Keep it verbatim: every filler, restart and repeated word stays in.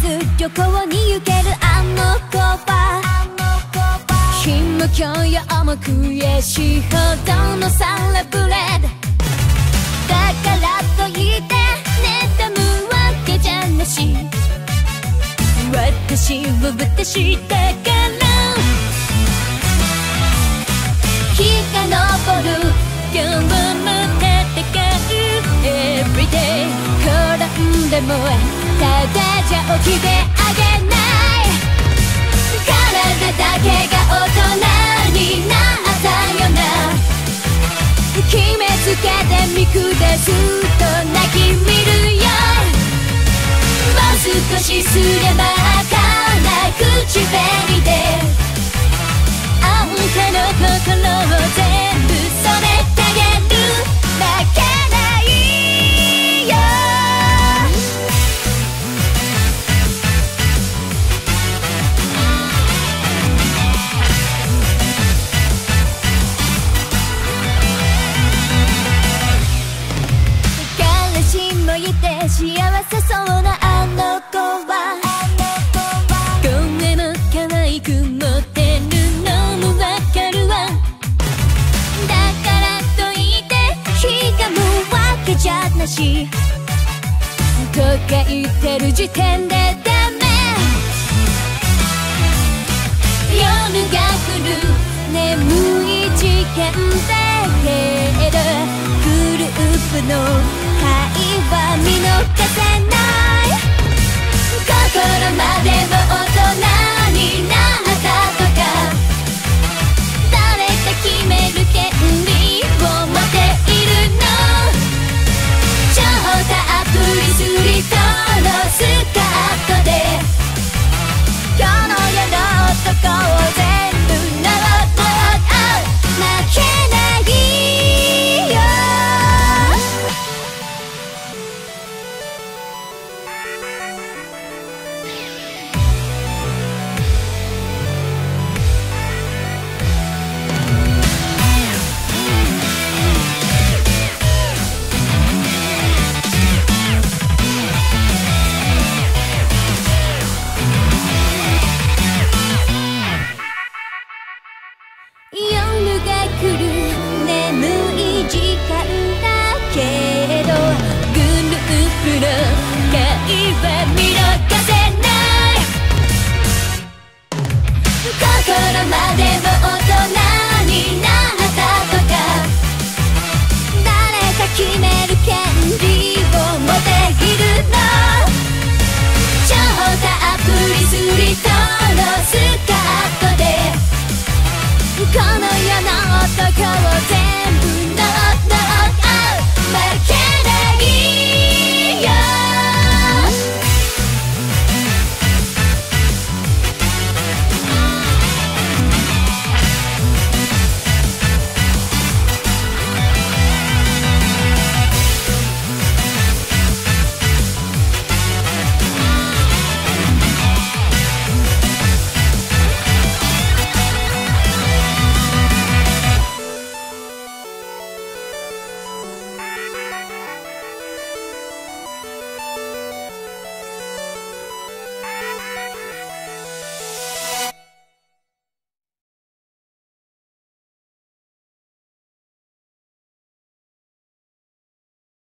旅行に行けるあの子は貧無教養も悔しいほどのサラブレッドだからといって妬むわけじゃなし私を私だから日が昇る今日も戦う Everyday 転んでもただじゃ起きてあげない体だけが大人になったよな決めつけて見下すと泣き見るよもう少しすれば赤な口紅であんたの心を全部染めてあげる負けないよ彼氏もいて幸せそうなあの子は声も可愛く持ってるのもわかるわだからといってひがむわけじゃなしとか言ってる時点でダメ夜が来る眠い時間だけどグループの会話見逃せない心までも大人になったとか誰か決める権利を持っているの超たっぷりスリットのスカートでこの世の男を全部呪う負けないよ夜が来る眠い時間だけどグループの会話見逃せない心までも大人になったとか誰か決める権利を持っているの超たっぷりスリットのスカートでこの世の男を全部